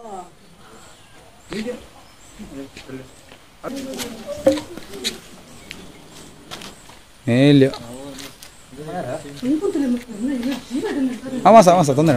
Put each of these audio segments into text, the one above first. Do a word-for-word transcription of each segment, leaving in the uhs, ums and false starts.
ಇಲ್ಲ ಅಮಾಸ ಅಮಾಸ ತೊಂದರೆ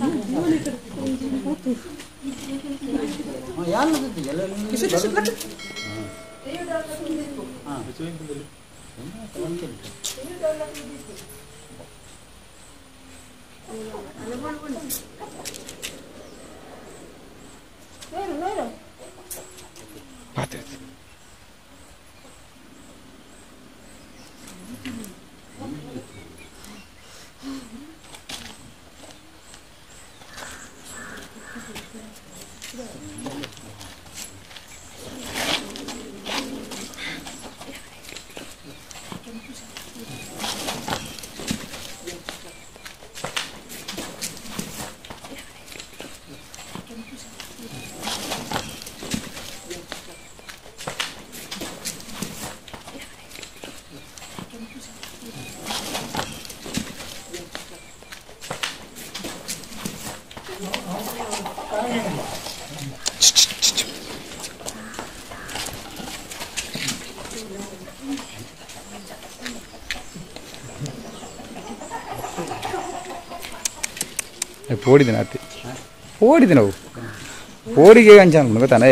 ಓಡಿದೆ ಅತ್ತಿ ಓಡಿದೆ ನಾವು ಓಡಿಗೆ ಅಂಚ ಅನ್ಕೊಂಡು ಗೊತ್ತಾನೆ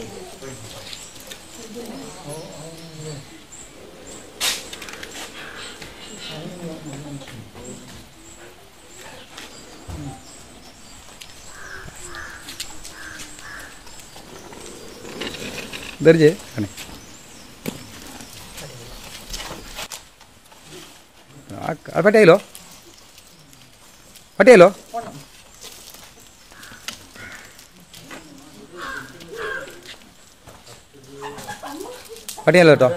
ದರ್ಜೆ ಕಣೆ ಪಟೇಲು ಪಟೇಲು पटेल तो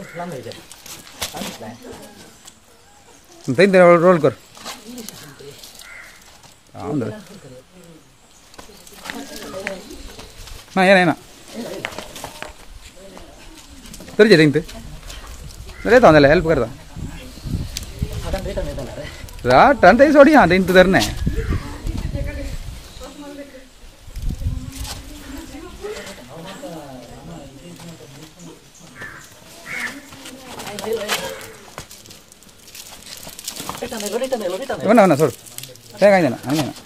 तीन दिन रोल कर ना ये नहीं ना तेरे जे तीन रहता हूँ हेल्प करता रा टन तो सोड़ी हाँ तीन तो धरने mana sor saya kain na ani na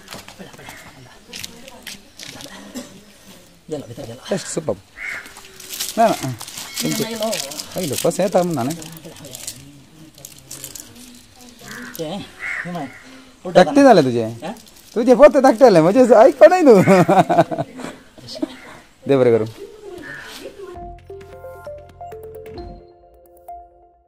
jala beta jala es super na na ai lo pas saya tam na ne ke mai takte dale tujhe tujhe pote takte le mujhe ai padai do de bare karo